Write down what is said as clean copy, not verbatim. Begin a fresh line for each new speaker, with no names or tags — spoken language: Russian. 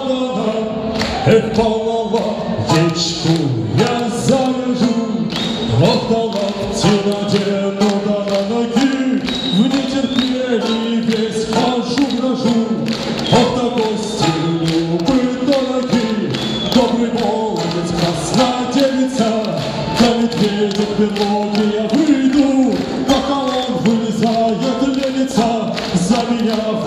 подана, половичку я завяжу, до локти надену, да на ноги, в нетерпении весь хожу, брожу, до гости любы дороги, добрый молодец, красная девица, до медведя в берлоге я выйду, пока он вылезает ленится, за меня